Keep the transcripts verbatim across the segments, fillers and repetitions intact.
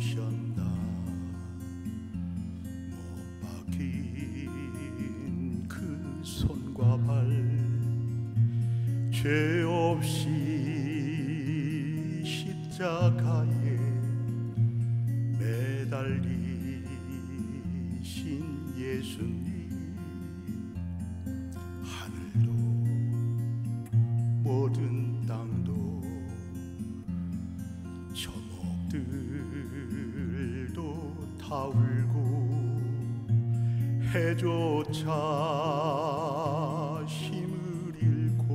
아프셨나. 못 박힌 그 손과 발, 죄 없이 십자가에 매달리신 예수님, 하늘도 모든 땅도 저목들도 다 울고 해조차 힘을 잃고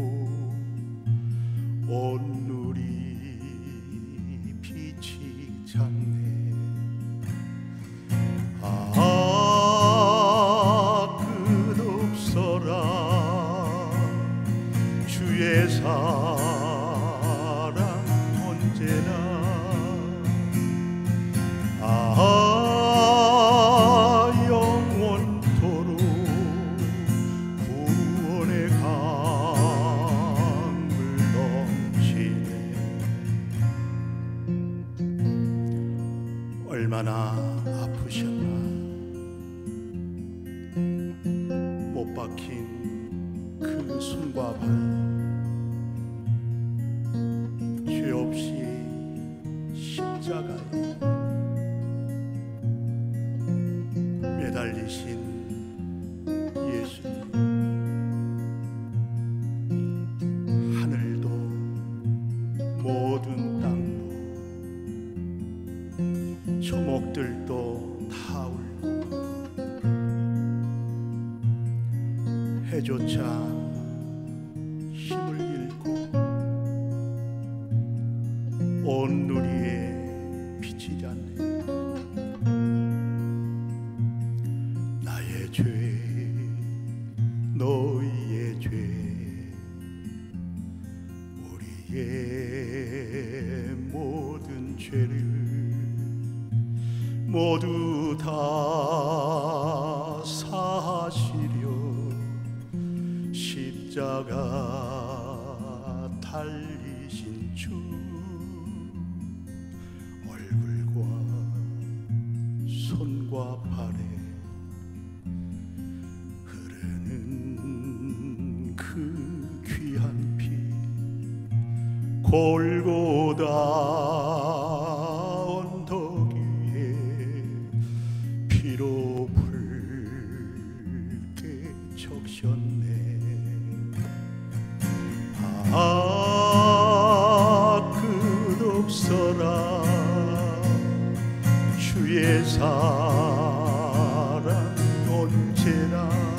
온 누리 빛이 찼네. 아 끝없어라 주의 사랑 언제나. 아 영원토록 구원의 강물 넘치네. 얼마나 아프셨나. 못 박힌 그 손과 발, 죄 없이 십자가에 매달리신 예수님, 하늘도 모든 땅도 초목들도 다 울고 해조차 힘을 잃고 온 누리에 빛이 잤네. 나의 죄 너희의 죄 우리의 모든 죄를 모두 다 사하시려 십자가 달리신 주, 얼굴과 손과 발에 흐르는 그 귀한 피, 골고다 언덕 위에 피로 붉게 적셨네. 아 끝없어라 주의 사랑 언제나.